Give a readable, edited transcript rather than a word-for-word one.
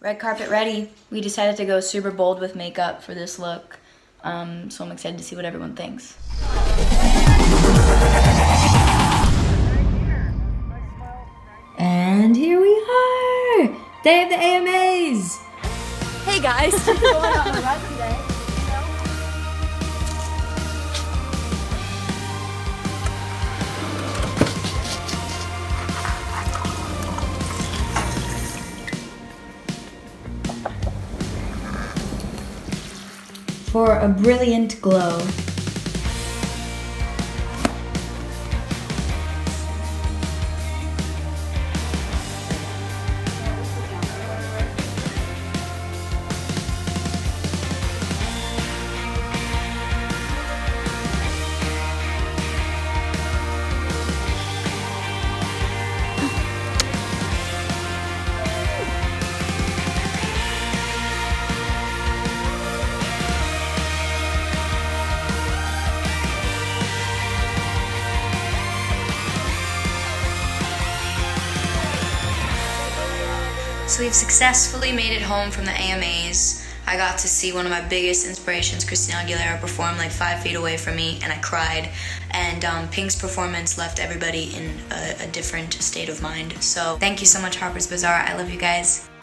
Red carpet ready. We decided to go super bold with makeup for this look. So I'm excited to see what everyone thinks. And here we are! Day of the AMAs! Hey guys! Going on a run today. For a brilliant glow. So we've successfully made it home from the AMAs. I got to see one of my biggest inspirations, Christina Aguilera, perform like 5 feet away from me, and I cried. And Pink's performance left everybody in a different state of mind. So thank you so much, Harper's BAZAAR. I love you guys.